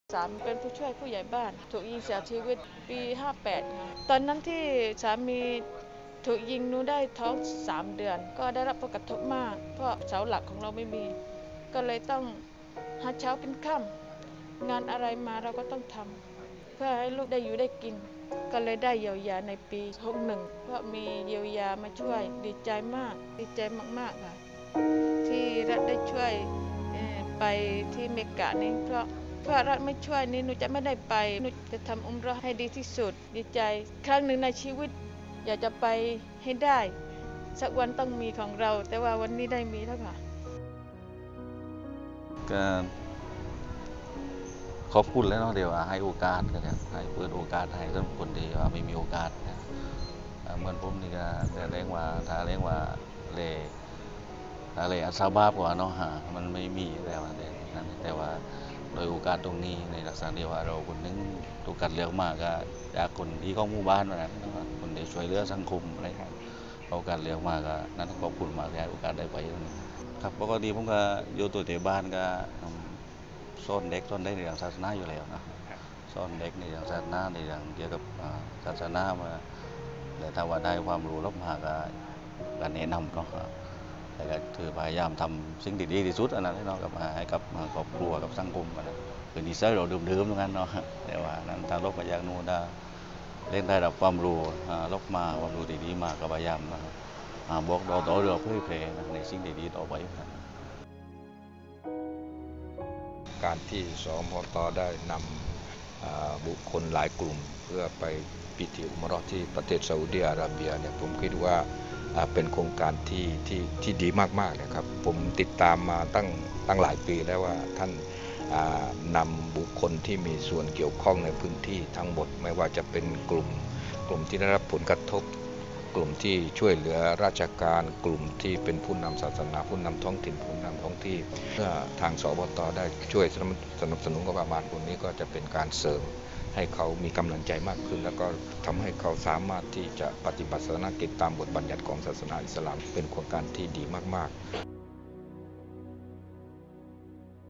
สามีเป็นผู้ช่วยผู้ใหญ่บ้านถูกยิงเสียชีวิตปี58ค่ะตอนนั้นที่สามีถูกยิงหนูได้ท้อง3เดือนก็ได้รับผลกระทบมากเพราะเสาหลักของเราไม่มีก็เลยต้องหาเช้ากินค่ำงานอะไรมาเราก็ต้องทำเพื่อให้ลูกได้อยู่ได้กินก็เลยได้เยียวยาในปี61เพราะมีเยียวยามาช่วยดีใจมากดีใจมากๆค่ะที่รัฐได้ช่วยไปที่เมกะนี่เพราะรัฐไม่ช่วยนี่หนูจะไม่ได้ไปหนูจะทำอุมเราะห์ให้ดีที่สุดดีใจครั้งหนึ่งในชีวิตอยากจะไปให้ได้สักวันต้องมีของเราแต่ว่าวันนี้ได้มีแล้วค่ะก็ขอบคุณแล้วเนาะเดี๋ยวให้โอกาสกันให้เปิดโอกาสให้สำหรับคนที่ว่าไม่มีโอกาสนะเหมือนผมนี่ก็แต่เรียกว่าถ้าเรียกว่าเลอะไรอาซาบาบกว่าเนาะมันไม่มีแล้วแต่ว่าโดยโอกาสตรงนี้ในลักษณะที่ว่าเราคนนึงถูกกัดเลือกมากก็จากคนที่ของหมู่บ้านนั้นคนที่ช่วยเหลือสังคมอะไรครับโอกาสเลือกมากก็นั้นขอบคุณมากที่ให้โอกาสได้ไปตรงนี้ครับปกติผมก็อยู่ตัวที่บ้านก็สอนเด็กสอนได้ในเรื่องศาสนาอยู่แล้วนะสอนเด็กในเรื่องศาสนาในเรื่องเกี่ยวกับศาสนามาแต่ถ้าว่าได้ความรู้รับมาก็แนะนำเนาะแต่ก็คือพยายามทำสิ่งที่ดีที่สุดอันนั้นเนาะกับให้กับครอบครัวกับสังคมกันนะคือนิสัยเราเดิมๆตรงนั้นเนาะแต่ว่านั้นทางโลกมาจากนู้นได้เล่นได้รับความรู้ลบมาความรู้ดีๆมาก็พยายามบอกต่อเรือเพื่อเพลในสิ่งดีๆต่อไปครับการที่สมตได้นำบุคคลหลายกลุ่มเพื่อไปพิธีอุมเราะห์ที่ประเทศซาอุดิอาระเบียเนี่ยผมคิดว่าเป็นโครงการที่ดีมากๆนะครับผมติดตามมาตั้งหลายปีแล้วว่าท่านนำบุคคลที่มีส่วนเกี่ยวข้องในพื้นที่ทั้งหมดไม่ว่าจะเป็นกลุ่มที่ได้รับผลกระทบกลุ่มที่ช่วยเหลือราชการกลุ่มที่เป็นผู้นำศาสนาผู้นำท้องถิ่นผู้นำท้องที่เมื่อทางสบตได้ช่วยสนับสนุนงบประมาณตรงนี้ก็จะเป็นการเสริมให้เขามีกำลังใจมากขึ้นแล้วก็ทำให้เขาสามารถที่จะปฏิบัติศาสนกิจตามบทบัญญัติของศาสนาอิสลามเป็นโครงการที่ดีมากๆ